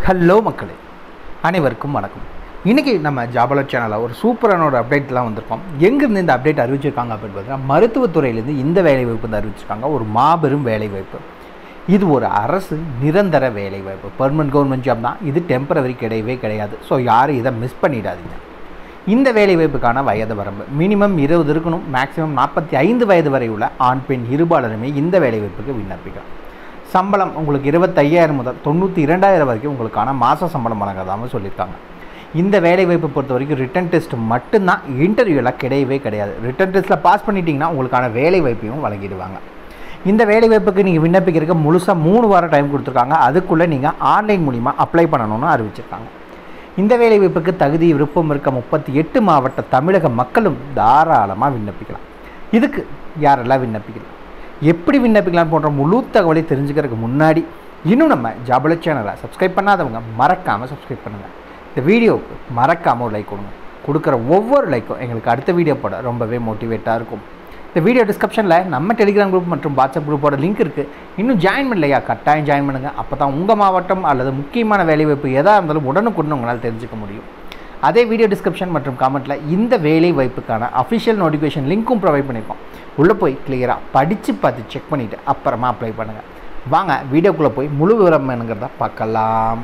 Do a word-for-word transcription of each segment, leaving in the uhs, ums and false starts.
Hello மக்களே, அனைவருக்கும் வணக்கம். இன்றைக்கி நம்ம ஜாப் அலர்ட் சேனலில் ஒரு சூப்பரான ஒரு அப்டேட்லாம் வந்திருக்கோம். எங்கேருந்து இந்த அப்டேட் அறிவிச்சிருக்காங்க அப்படின்னு பார்த்தீங்கன்னா, மருத்துவத்துறையிலேருந்து இந்த வேலைவாய்ப்பு வந்து அறிவிச்சிருக்காங்க. ஒரு மாபெரும் வேலைவாய்ப்பு. இது ஒரு அரசு நிரந்தர வேலைவாய்ப்பு, பெர்மனன்ட் கவர்மெண்ட் ஜாப் தான். இது டெம்பரவரி கிடையவே கிடையாது. ஸோ யாரும் இதை மிஸ் பண்ணிடாதீங்க. இந்த வேலைவாய்ப்புக்கான வயது வரம்பு மினிமம் இருபது இருக்கணும். மேக்ஸிமம் நாற்பத்தி ஐந்து வயது வரை உள்ள ஆண் பெண் இருபாலருமே இந்த வேலைவாய்ப்புக்கு விண்ணப்பிக்கலாம். சம்பளம் உங்களுக்கு இருபத்தையாயிரம் முதல் தொண்ணூற்றி இரண்டாயிரம் வரைக்கும் உங்களுக்கான மாத சம்பளம் வழங்காதாமல் சொல்லியிருக்காங்க. இந்த வேலைவாய்ப்பை பொறுத்த வரைக்கும் ரிட்டன் டெஸ்ட் மட்டும்தான், இன்டர்வியூவில் கிடையவே கிடையாது. ரிட்டன் டெஸ்ட்டில் பாஸ் பண்ணிட்டீங்கன்னா உங்களுக்கான வேலைவாய்ப்பையும் வழங்கிடுவாங்க. இந்த வேலைவாய்ப்புக்கு நீங்கள் விண்ணப்பிக்கிறதுக்கு முழுசாக மூணு வாரம் டைம் கொடுத்துருக்காங்க. அதுக்குள்ளே நீங்கள் ஆன்லைன் மூலிமா அப்ளை பண்ணணும்னு அறிவிச்சிருக்காங்க. இந்த வேலைவாய்ப்புக்கு தகுதி விருப்பம் இருக்க முப்பத்தி எட்டு மாவட்ட தமிழக மக்களும் தாராளமாக விண்ணப்பிக்கலாம். இதுக்கு யாரெல்லாம் விண்ணப்பிக்கலாம், எப்படி விண்ணப்பிக்கலாம் போன்ற முழு தகவலை தெரிஞ்சுக்கிறதுக்கு முன்னாடி இன்னும் நம்ம ஜாப் அலர்ட் சேனலை சப்ஸ்கிரைப் பண்ணாதவங்க மறக்காமல் சப்ஸ்கிரைப் பண்ணுங்கள். இந்த வீடியோவுக்கு மறக்காமல் ஒரு லைக் கொடுங்க. கொடுக்குற ஒவ்வொரு லைக்கும் எங்களுக்கு அடுத்த வீடியோ போட ரொம்பவே மோட்டிவேட்டாக இருக்கும். இந்த வீடியோ டிஸ்கிரிப்ஷனில் நம்ம டெலிகிராம் குரூப் மற்றும் வாட்ஸ்அப் குரூப்போட லிங்க் இருக்குது. இன்னும் ஜாயின் பண்ணலையா? கட்டாயம் ஜாயின் பண்ணுங்கள். அப்போ தான் உங்கள் மாவட்டம் அல்லது முக்கியமான வேலைவாய்ப்பு எதாக இருந்தாலும் உடனுக்குடன் உங்களால் தெரிஞ்சுக்க முடியும். அதே வீடியோ டிஸ்கிரிப்ஷன் மற்றும் காமெண்ட்டில் இந்த வேலை வாய்ப்புக்கான அஃபிஷியல் நோட்டிஃபிகேஷன் லிங்க்கும் ப்ரொவைட் பண்ணியிருக்கோம். உள்ளே போய் கிளியராக படித்து பார்த்து செக் பண்ணிவிட்டு அப்புறமா அப்ளை பண்ணுங்கள். வாங்க வீடியோக்குள்ளே போய் முழு விவரம் என்னங்கிறத பார்க்கலாம்.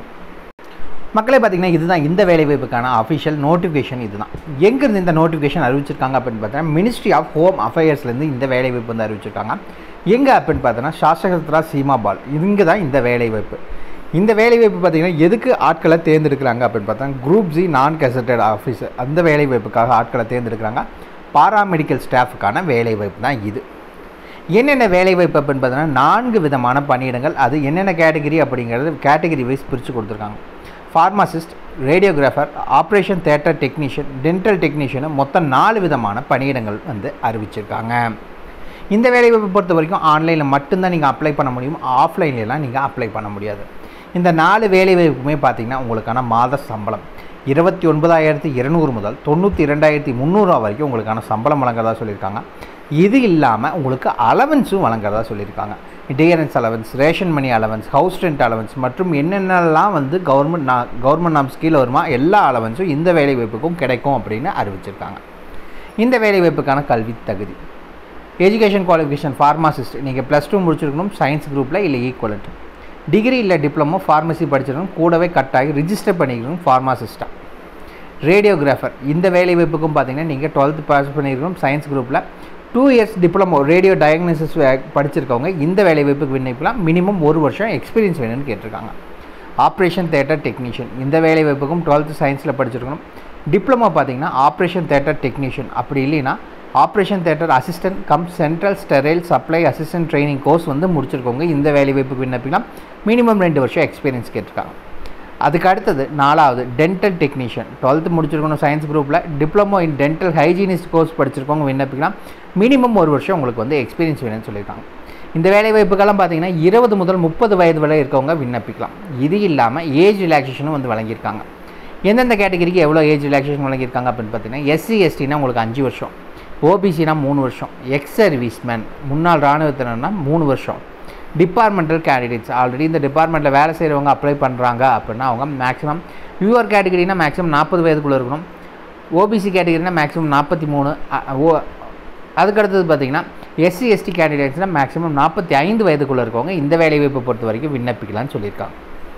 மக்களே, பார்த்திங்கன்னா இதுதான் இந்த வேலைவாய்ப்புக்கான அஃபிஷியல் நோட்டிஃபிகேஷன். இதுதான் எங்கேருந்து இந்த நோட்டிஃபிகேஷன் அறிவிச்சிருக்காங்க அப்படின்னு பார்த்தீங்கன்னா, மினிஸ்ட்ரி ஆஃப் ஹோம் அஃபேர்ஸ்லேருந்து இந்த வேலைவாய்ப்பு வந்து அறிவிச்சிருக்காங்க. எங்கே அப்படின்னு பார்த்தீங்கன்னா, சாஸ்திரா சீமாபால், இங்கே தான் இந்த வேலைவாய்ப்பு. இந்த வேலைவாய்ப்பு பார்த்திங்கன்னா எதுக்கு ஆட்களை தேர்ந்தெடுக்கிறாங்க அப்படின்னு பார்த்தா, group G non gazetted officer அந்த வேலைவாய்ப்புக்காக ஆட்களை தேர்ந்தெடுக்கிறாங்க. பாராமெடிக்கல் ஸ்டாஃபுக்கான வேலைவாய்ப்பு தான் இது. என்னென்ன வேலைவாய்ப்பு அப்படின்னு பார்த்தீங்கன்னா, நான்கு விதமான பணியிடங்கள். அது என்னென்ன கேட்டகிரி அப்படிங்கிறது கேட்டகிரி வைஸ் பிரித்து கொடுத்துருக்காங்க. Pharmacist, radiographer, operation theatre technician, dental technician, மொத்தம் நாலு விதமான பணியிடங்கள் வந்து அறிவிச்சிருக்காங்க. இந்த வேலைவாய்ப்பை பொறுத்த வரைக்கும் ஆன்லைனில் மட்டும்தான் நீங்கள் அப்ளை பண்ண முடியும். ஆஃப்லைன்லாம் நீங்கள் அப்ளை பண்ண முடியாது. இந்த நாலு வேலைவாய்ப்புமே பார்த்திங்கன்னா உங்களுக்கான மாத சம்பளம் இருபத்தி ஒன்பதாயிரத்தி இருநூறு முதல் தொண்ணூற்றி இரண்டாயிரத்தி முந்நூறுரூவா வரைக்கும் உங்களுக்கான சம்பளம் வழங்குறதா சொல்லியிருக்காங்க. இது இல்லாமல் உங்களுக்கு அலவன்ஸும் வழங்குறதா சொல்லியிருக்காங்க. டிஆர்என்ஸ் allowance, ration money allowance, house rent allowance மற்றும் என்னென்னலாம் வந்து கவர்மெண்ட் நான் கவர்மெண்ட் நாம்ஸ் கீழே வருமா எல்லா அலவன்ஸும் இந்த வேலைவாய்ப்புக்கும் கிடைக்கும் அப்படின்னு அறிவிச்சிருக்காங்க. இந்த வேலைவாய்ப்புக்கான கல்வி தகுதி எஜுகேஷன் குவாலிஃபிகேஷன் ஃபார்மசிஸ்ட் நீங்கள் ப்ளஸ் டூ முடிச்சிருக்கணும், சயின்ஸ் குரூப்பில் இல்லை ஈக்குவலண்ட். டிகிரி இல்லை டிப்ளமோ ஃபார்மசி படிச்சிருக்கணும், கூடவே கட்டாகி ரிஜிஸ்டர் பண்ணிக்கணும் ஃபார்மசிஸ்ட்டாக. ரேடியோகிராஃபர் இந்த வேலைவாய்ப்புக்கும் பார்த்தீங்கன்னா நீங்கள் டுவெல்த்து பாஸ் பண்ணியிருக்கணும், சயின்ஸ் குரூப்பில் two years diploma radio diagnosis படிச்சிருக்கவங்க இந்த வேலைவாய்ப்புக்கு விண்ணப்பிக்கலாம். மினிமம் ஒரு வருஷம் எக்ஸ்பீரியன்ஸ் வேணும்னு கேட்டிருக்காங்க. ஆப்ரேஷன் தியேட்டர் டெக்னீஷியன் இந்த வேலைவாய்ப்புக்கும் டுவெல்த்து சயின்ஸில் படிச்சிருக்கணும். டிப்ளமோ பார்த்தீங்கன்னா ஆப்ரேஷன் தியேட்டர் டெக்னீஷியன், அப்படி இல்லைன்னா operation theatre assistant cum central sterile supply assistant training course வந்து முடிச்சிருக்கவங்க இந்த வேலைவாய்ப்புக்கு விண்ணப்பிக்கலாம். மினிமம் ரெண்டு வருஷம் எக்ஸ்பீரியன்ஸ் கேட்டிருக்காங்க. அதுக்கு அடுத்தது நாலாவது டென்டல் டெக்னீஷியன், டுவெல்த்து முடிச்சிருக்கணும் சயின்ஸ் குரூப்பில், diploma in dental hygienist course படிச்சிருக்கவங்க விண்ணப்பிக்கலாம். மினிமம் ஒரு வருஷம் உங்களுக்கு வந்து எக்ஸ்பீரியன்ஸ் வேணும்னு சொல்லியிருக்காங்க. இந்த வேலைவாய்ப்புக்கெல்லாம் பார்த்தீங்கன்னா இருபது முதல் முப்பது வயது வரை இருக்கவங்க விண்ணப்பிக்கலாம். இது இல்லாமல் ஏஜ் ரிலாக்ஸேஷனும் வந்து வழங்கியிருக்காங்க. எந்தெந்த கேட்டகிரிக்கு எவ்வளோ ஏஜ் ரிலாக்ஸேஷன் வழங்கியிருக்காங்க அப்படின்னு பார்த்தீங்கன்னா, எஸ்சி எஸ்டினா உங்களுக்கு அஞ்சு வருஷம், ஓபிசினா மூணு வருஷம், எக்ஸ் சர்வீஸ்மேன் முன்னாள் இராணுவத்தினர்னா மூணு வருஷம், டிபார்ட்மெண்டல் கேண்டிடேட்ஸ் ஆல்ரெடி இந்த டிபார்ட்மெண்ட்டில் வேலை செய்கிறவங்க அப்ளை பண்ணுறாங்க அப்படின்னா அவங்க மேக்ஸிமம் யூஆர் கேட்டகிரினா மேக்ஸிமம் நாற்பது வயதுக்குள்ளே இருக்கணும், ஓபிசி கேட்டகிரினா மேக்ஸிமம் நாற்பத்தி மூணு ஓ அதுக்கடுத்தது பார்த்திங்கன்னா எஸ்சி எஸ்டி கேண்டிடேட்ஸ்னால் மேக்ஸிமம் நாற்பத்தி ஐந்து வயதுக்குள்ளே இருக்கவங்க இந்த வேலைவாய்ப்பை பொறுத்த வரைக்கும் விண்ணப்பிக்கலாம்னு சொல்லியிருக்காங்க.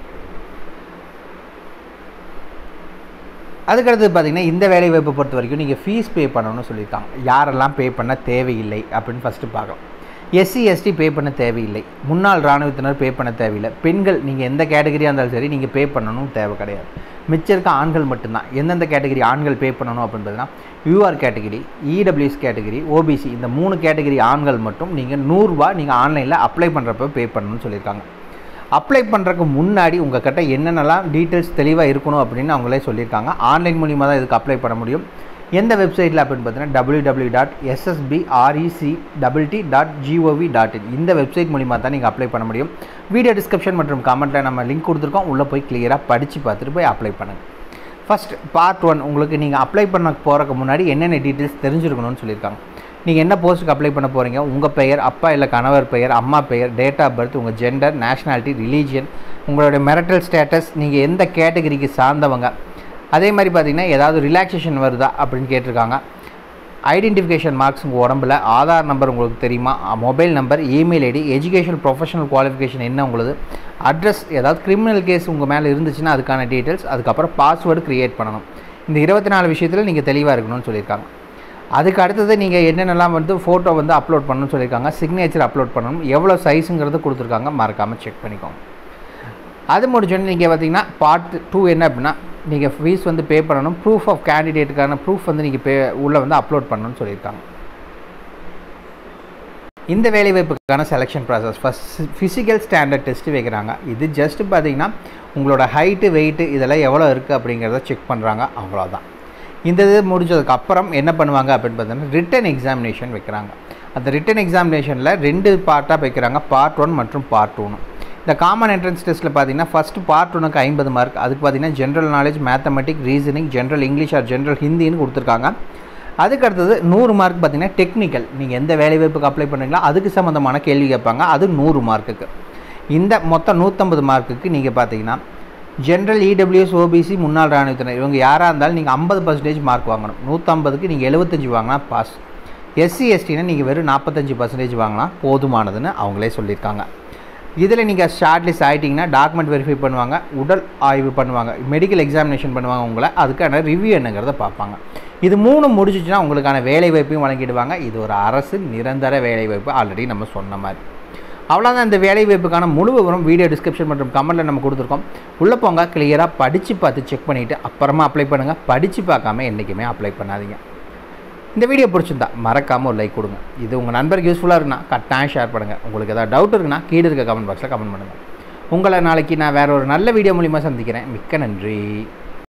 அதுக்கடுத்து பார்த்திங்கன்னா இந்த வேலைவாய்ப்பை பொறுத்த வரைக்கும் நீங்கள் ஃபீஸ் பே பண்ணணும்னு சொல்லியிருக்காங்க. யாரெல்லாம் பே பண்ண தேவையில்லை அப்படின்னு ஃபஸ்ட்டு பார்க்கலாம். எஸ்சி எஸ்டி பே பண்ண தேவையில்லை, முன்னாள் இராணுவத்தினர் பே பண்ண தேவையில்லை, பெண்கள் நீங்கள் எந்த கேட்டகிரியாக இருந்தாலும் சரி நீங்கள் பே பண்ணணும் தேவை கிடையாது. மிச்சம் இருக்க ஆண்கள் மட்டும்தான். எந்தெந்த கேட்டகிரி ஆண்கள் பே பண்ணணும் அப்படின்னு பார்த்தீங்கன்னா, UR category, EWS category, OBC இந்த மூணு கேட்டகிரி ஆண்கள் மட்டும் நீங்கள் நூறுரூவா நீங்கள் ஆன்லைனில் அப்ளை பண்ணுறப்ப பே பண்ணணும்னு சொல்லியிருக்காங்க. அப்ளை பண்ணுறதுக்கு முன்னாடி உங்கள் கிட்ட என்னென்னலாம் டீட்டெயில்ஸ் தெளிவாக இருக்கணும் அப்படின்னு அவங்களே சொல்லியிருக்காங்க. ஆன்லைன் மூலிமா தான் இதுக்கு அப்ளை பண்ண முடியும். எந்த வெப்சைட்டில் அப்படின்னு பார்த்தீங்கன்னா W W dot SSB REC double T dot gov dot in இந்த வெப்சைட் மூலிமா தான் நீங்கள் அப்ளை பண்ண முடியும். வீடியோ டிஸ்கிரிப்ஷன் மற்றும் கமெண்ட்டில் நம்ம லிங்க் கொடுத்துருக்கோம். உள்ளே போய் கிளியராக படித்து பார்த்துட்டு போய் அப்ளை பண்ணுங்கள். ஃபஸ்ட் பார்ட் ஒன் உங்களுக்கு நீங்கள் அப்ளை பண்ண போகிறக்கு முன்னாடி என்னென்ன டீட்டெயில்ஸ் தெரிஞ்சிருக்கணும்னு சொல்லியிருக்காங்க. நீங்கள் என்ன போஸ்ட்டுக்கு அப்ளை பண்ண போகிறீங்க, உங்கள் பெயர், அப்பா இல்லை கணவர் பெயர், அம்மா பெயர், டேட் ஆஃப் பர்த், உங்கள் ஜெண்டர், நேஷ்னாலிட்டி, ரிலீஜியன், உங்களுடைய மெரிட்டல் ஸ்டேட்டஸ், நீங்கள் எந்த கேட்டகரிக்கு சார்ந்தவங்க, அதே மாதிரி பார்த்திங்கன்னா ஏதாவது ரிலாக்ஸேஷன் வருதா அப்படின்னு கேட்டிருக்காங்க. ஐடென்டிஃபிகேஷன் மார்க்ஸ் உங்கள் உடம்புல, ஆதார் நம்பர் உங்களுக்கு தெரியுமா, mobile number, email ID, education professional qualification என்ன உங்களுக்கு, அட்ரஸ், ஏதாவது கிரிமினல் கேஸ் உங்கள் மேலே இருந்துச்சுன்னா அதுக்கான டீட்டெயில்ஸ், அதுக்கப்புறம் பாஸ்வேர்டு க்ரியேட் பண்ணணும். இந்த இருபத்தி நாலு விஷயத்தில் நீங்கள் தெளிவாக இருக்கணும்னு சொல்லியிருக்காங்க. அதுக்கு அடுத்தது நீங்கள் என்னென்னலாம் வந்து ஃபோட்டோ வந்து அப்லோட் பண்ணணும்னு சொல்லியிருக்காங்க. சிக்னேச்சர் அப்லோட் பண்ணணும், எவ்வளோ சைஸுங்கிறது கொடுத்துருக்காங்க, மறக்காமல் செக் பண்ணிக்கோங்க. அது முடிச்சோன்னு நீங்கள் பார்த்தீங்கன்னா பார்ட் டூ என்ன அப்படின்னா நீங்கள் ஃபீஸ் வந்து பே பண்ணணும், ப்ரூஃப் ஆஃப் கேண்டிடேட்டுக்கான ப்ரூஃப் வந்து நீங்கள் பே உள்ளே வந்து அப்லோட் பண்ணணும்னு சொல்லியிருக்காங்க. இந்த வேலைவாய்ப்புக்கான selection process first physical standard test வைக்கிறாங்க. இது ஜஸ்ட்டு பார்த்தீங்கன்னா உங்களோட ஹைட்டு வெயிட்டு இதெல்லாம் எவ்வளோ இருக்குது அப்படிங்கிறத செக் பண்ணுறாங்க, அவ்வளோதான். இந்த இது முடிஞ்சதுக்கப்புறம் என்ன பண்ணுவாங்க அப்படின்னு பார்த்தீங்கன்னா ரிட்டன் எக்ஸாமினேஷன் வைக்கிறாங்க. அந்த ரிட்டன் எக்ஸாமினேஷனில் ரெண்டு பார்ட்டாக வைக்கிறாங்க, பார்ட் ஒன் மற்றும் பார்ட் டூன்னு. இந்த காமன் என்ட்ரன்ஸ் டெஸ்ட்டில் பார்த்தீங்கன்னா ஃபஸ்ட்டு பார்ட் ஒன்றுக்கு ஐம்பது மார்க், அதுக்கு பார்த்தீங்கன்னா general knowledge, mathematic, reasoning, general English or general ஹிந்தின்னு கொடுத்துருக்காங்க. அதுக்கு அடுத்தது நூறு மார்க் பார்த்தீங்கன்னா டெக்னிக்கல், நீங்கள் எந்த வேலைவாய்ப்புக்கு அப்ளை பண்ணுறீங்களோ அதுக்கு சம்மந்தமான கேள்வி கேட்பாங்க, அது நூறு மார்க்குக்கு. இந்த மொத்தம் நூற்றம்பது மார்க்குக்கு நீங்கள் பார்த்தீங்கன்னா ஜென்ரல், இடபிள்யூஎஸ், ஓபிசி, முன்னாள் இராணுவத்தினர் இவங்க யாராக இருந்தாலும் நீங்கள் ஐம்பது பர்சன்டேஜ் மார்க் வாங்கணும். நூற்றம்பதுக்கு நீங்கள் எழுபத்தஞ்சி வாங்கினா பாஸ். எஸ்சி எஸ்டினா நீங்கள் வெறும் நாற்பத்தஞ்சு பர்சன்டேஜ் வாங்கினா போதுமானதுன்னு அவங்களே சொல்லியிருக்காங்க. இதில் நீங்கள் ஷார்ட் லிஸ்ட் ஆகிட்டிங்கன்னா டாக்குமெண்ட் வெரிஃபை பண்ணுவாங்க, உடல் ஆய்வு பண்ணுவாங்க, மெடிக்கல் எக்ஸாமினேஷன் பண்ணுவாங்க, உங்களை அதுக்கான ரிவ்யூ என்னங்கிறத பார்ப்பாங்க. இது மூணு முடிஞ்சிச்சுன்னா உங்களுக்கான வேலைவாய்ப்பையும் வழங்கிடுவாங்க. இது ஒரு அரசு நிரந்தர வேலைவாய்ப்பு, ஆல்ரெடி நம்ம சொன்ன மாதிரி. அவ்வளோதான். இந்த வேலைவாய்ப்புக்கான முழு விவரம் வீடியோ டிஸ்கிரிப்ஷன் மற்றும் கமெண்ட்டில் நம்ம கொடுத்துருக்கோம். உள்ளே போங்க, கிளியராக படித்து பார்த்து செக் பண்ணிவிட்டு அப்புறமா அப்ளை பண்ணுங்கள். படித்து பார்க்காம என்றைக்குமே அப்ளை பண்ணாதீங்க. இந்த வீடியோ பிடிச்சிருந்தா மறக்காமல் ஒரு லைக் கொடுங்க. இது உங்கள் நண்பருக்கு யூஸ்ஃபுல்லாக இருக்குன்னா கட்டாயம் ஷேர் பண்ணுங்கள். உங்களுக்கு ஏதாவது டவுட் இருக்குன்னா கீழே இருக்க கமெண்ட் பாக்ஸில் கமெண்ட் பண்ணுங்கள். உங்களை நாளைக்கு நான் வேறு ஒரு நல்ல வீடியோ மூலிமா சந்திக்கிறேன். மிக்க நன்றி.